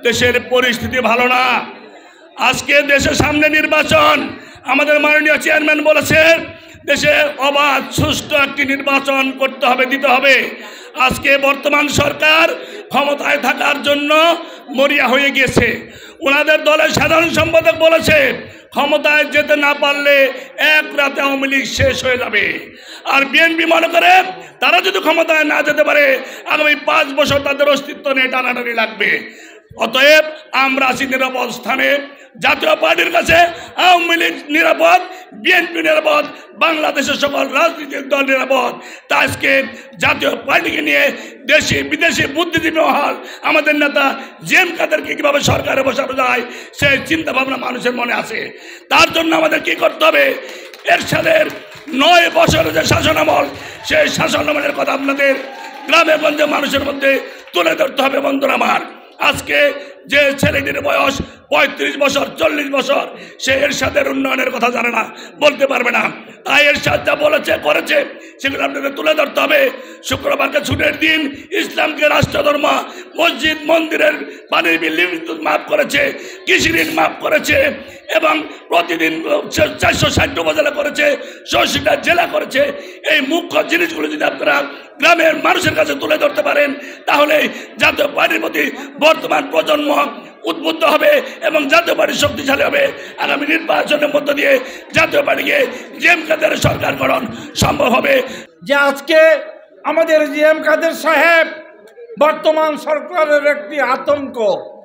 দেশের পরিস্থিতি ভালো না। আজকে দেশের সামনে নির্বাচন, আমাদের মাননীয় চেয়ারম্যান বলেছেন দেশে অবাধ সুষ্ঠু একটি নির্বাচন করতে হবে, দিতে হবে। আজকে বর্তমান সরকার ক্ষমতায় থাকার জন্য মরিয়া হয়ে গিয়েছে। ওনাদের দলের সাধারণ সম্পাদক বলেছে ক্ষমতায় যেতে না পারলে এক রাতে আওয়ামী লীগ শেষ হয়ে যাবে। আর বিএনপি মনে করে তারা যদি ক্ষমতায় না যেতে পারে আগামী 5 বছর তাদের অস্তিত্ব নিয়ে টানাটানি লাগবে। অতএব আমরা আছি নিরাপদ স্থানে। জাতীয় পার্টির কাছে আওয়ামী লীগ নিরাপদ, বিএনপি নিরাপদ, বাংলাদেশের সকল রাজনৈতিক দল নিরাপদ। তা আজকে জাতীয় পার্টিকে নিয়ে দেশি বিদেশি বুদ্ধিজীবী মহল আমাদের নেতা জিএম কাদেরকে কীভাবে সরকারে বসানো যায় সেই চিন্তাভাবনা মানুষের মনে আছে। তার জন্য আমাদের কি করতে হবে? এরশাদের 9 বছরের যে শাসনামল, সেই শাসনামলের কথা আপনাদের গ্রামে গঞ্জে মানুষের মধ্যে তুলে ধরতে হবে। বন্ধুরা আমার, আজকে যে ছেলেটির বয়স 35 বছর 40 বছর, সে এরশাদের উন্নয়নের কথা জানে না, বলতে পারবে না। তাই এরশাদ যা বলেছে করেছে সেগুলো আপনাদের তুলে ধরতে হবে। শুক্রবারকে ছুটির দিন, ইসলামকে রাষ্ট্রধর্ম, মসজিদ মন্দিরের পানির বিল বিদ্যুৎ মাফ করেছে, কৃষি ঋণ মাফ করেছে এবং প্রতিদিন 460 উপজেলা করেছে, 64টা জেলা করেছে। এই মুখ্য জিনিসগুলো যদি আপনারা গ্রামের মানুষের কাছে তুলে ধরতে পারেন তাহলে জাতীয় পার্টির প্রতি বর্তমান প্রজন্ম উদ্বুদ্ধ হবে এবং জাতীয় পার্টি শক্তিশালী হবে। আগামী নির্বাচনের মধ্য দিয়ে জাতীয় পার্টিকে জিএম কাদের সরকার গঠন সম্ভব হবে। যে আজকে আমাদের জিএম কাদের সাহেব বর্তমান সরকারের একটি আতঙ্ক,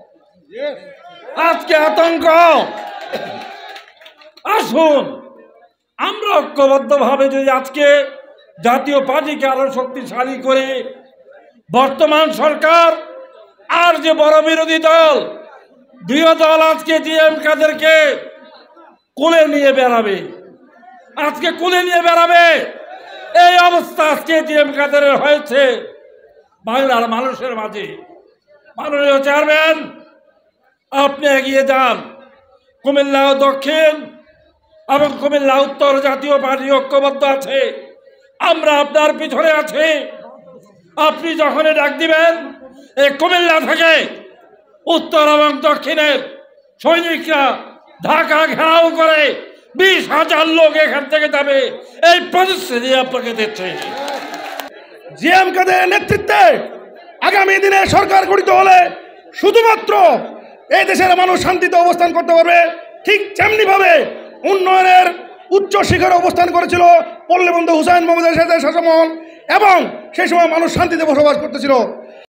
আজকে আতঙ্ক। আসুন আমরা ঐক্যবদ্ধভাবে যদি আজকে জাতীয় পার্টিকে আরো শক্তিশালী করে বর্তমান সরকার আর যে বড় বিরোধী দল, দুই দল আজকে জিএম কাদেরকে কোলে নিয়ে বেড়াবে, আজকে কোলে নিয়ে বেড়াবে। এই অবস্থা আজকে জিএম কাদের হয়েছে বাংলার মানুষের মাঝে। মাননীয় চেয়ারম্যান, আপনি এগিয়ে যান। কুমিল্লা দক্ষিণ এবং কুমিল্লা উত্তর জাতীয় পার্টি ঐক্যবদ্ধ আছে, আমরা আপনার পিছনে আছি। আপনি যখনই ডাক দিবেন এই কুমিল্লা থেকে উত্তর এবং দক্ষিণের সৈনিকরা ঢাকা ঘেরাও করে 20,000 লোক এখান থেকে যাবে, এই প্রতিশ্রুতি আপনাকে দিচ্ছে। জিএম কাদের নেতৃত্বে আগামী দিনে সরকার গঠিত হলে শুধুমাত্র এই দেশের মানুষ শান্তিতে অবস্থান করতে পারবে। ঠিক তেমনিভাবে উন্নয়নের উচ্চ শিখরে অবস্থান করেছিল পল্লীবন্ধু হুসাইন মোহাম্মদ এরশাদের শাসনামল এবং সেই সময় মানুষ শান্তিতে বসবাস করতেছিল।